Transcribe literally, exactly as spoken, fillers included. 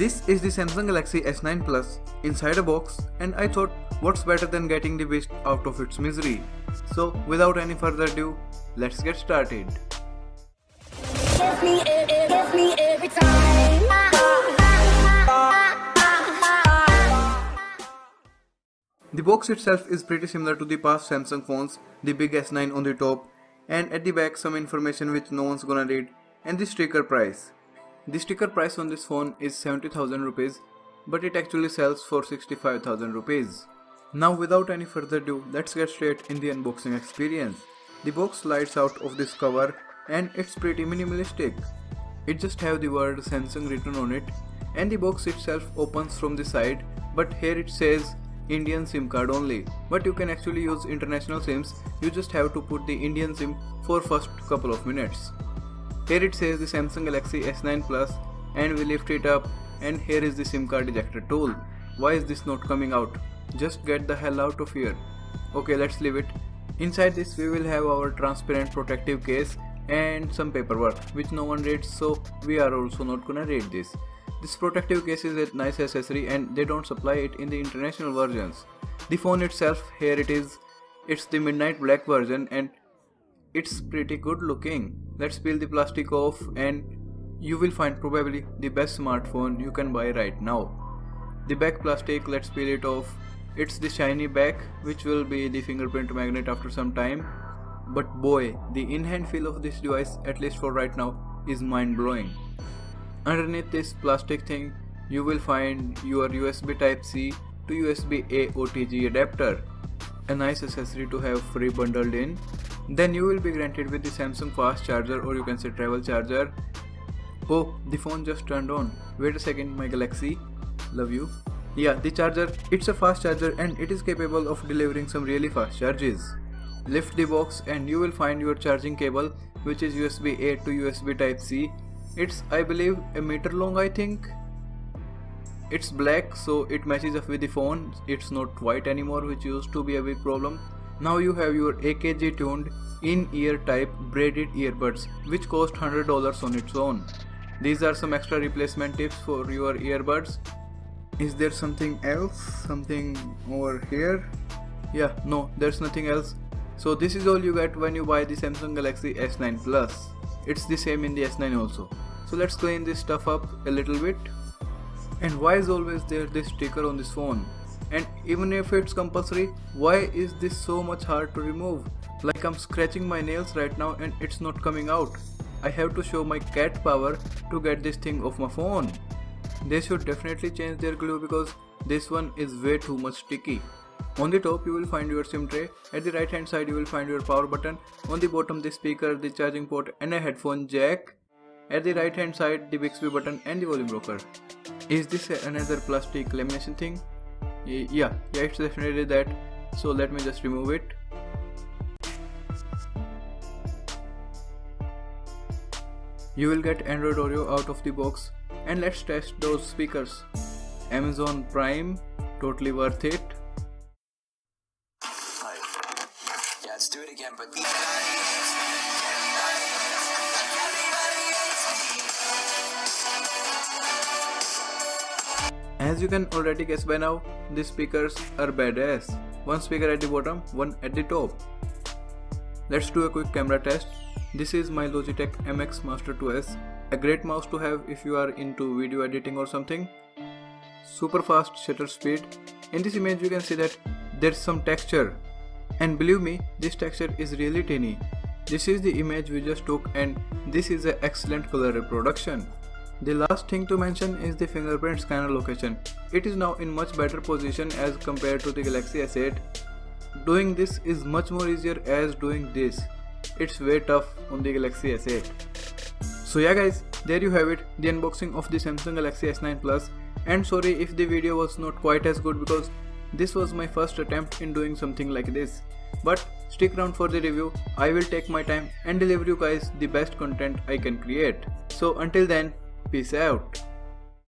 This is the Samsung Galaxy S nine Plus inside a box, and I thought what's better than getting the beast out of its misery. So without any further ado, let's get started. Give me it, give me every time. The box itself is pretty similar to the past Samsung phones, the big S nine on the top, and at the back some information which no one's gonna read, and the sticker price. The sticker price on this phone is seventy thousand rupees, but it actually sells for sixty-five thousand rupees. Now without any further ado, let's get straight in the unboxing experience. The box slides out of this cover and it's pretty minimalistic. It just have the word Samsung written on it, and the box itself opens from the side, but here it says Indian SIM card only, but you can actually use international SIMs. You just have to put the Indian SIM for first couple of minutes. Here it says the Samsung Galaxy S nine Plus, and we lift it up and here is the SIM card ejector tool. Why is this not coming out? Just get the hell out of here. Okay, let's leave it. Inside this we will have our transparent protective case and some paperwork which no one reads, so we are also not gonna read this. This protective case is a nice accessory and they don't supply it in the international versions. The phone itself, here it is. It's the midnight black version and it's pretty good looking. Let's peel the plastic off and you will find probably the best smartphone you can buy right now. The back plastic, let's peel it off. It's the shiny back which will be the fingerprint magnet after some time. But boy, the in-hand feel of this device, at least for right now, is mind-blowing. Underneath this plastic thing, you will find your U S B Type C to U S B A O T G adapter. A nice accessory to have free bundled in. Then you will be granted with the Samsung fast charger, or you can say travel charger. Oh, the phone just turned on. Wait a second, my Galaxy. Love you. Yeah, the charger, it's a fast charger and it is capable of delivering some really fast charges. Lift the box and you will find your charging cable, which is U S B A to U S B Type C. It's, I believe, a meter long, I think. It's black, so it matches up with the phone. It's not white anymore, which used to be a big problem. Now you have your A K G tuned in-ear type braided earbuds, which cost one hundred dollars on its own. These are some extra replacement tips for your earbuds. Is there something else? Something over here? Yeah, no, there's nothing else. So this is all you get when you buy the Samsung Galaxy S nine Plus. It's the same in the S nine also. So let's clean this stuff up a little bit. And why is always there this sticker on this phone? And even if it's compulsory, why is this so much hard to remove? Like I'm scratching my nails right now and it's not coming out. I have to show my cat power to get this thing off my phone. They should definitely change their glue because this one is way too much sticky. On the top you will find your SIM tray, at the right hand side you will find your power button, on the bottom the speaker, the charging port and a headphone jack. At the right hand side the Bixby button and the volume rocker. Is this another plastic lamination thing? Yeah, yeah, it's definitely that. So let me just remove it. You will get Android Oreo out of the box. And let's test those speakers. Amazon Prime, totally worth it. Yeah, let's do it again, but as you can already guess by now, these speakers are badass. One speaker at the bottom, one at the top. Let's do a quick camera test. This is my Logitech M X Master two S. A great mouse to have if you are into video editing or something. Super fast shutter speed. In this image you can see that there's some texture. And believe me, this texture is really tiny. This is the image we just took and this is an excellent color reproduction. The last thing to mention is the fingerprint scanner location. It is now in much better position as compared to the Galaxy S eight. Doing this is much more easier as doing this. It's way tough on the Galaxy S eight. So yeah guys, there you have it, the unboxing of the Samsung Galaxy S nine Plus. And sorry if the video was not quite as good because this was my first attempt in doing something like this. But stick around for the review. I will take my time and deliver you guys the best content I can create. So until then, peace out.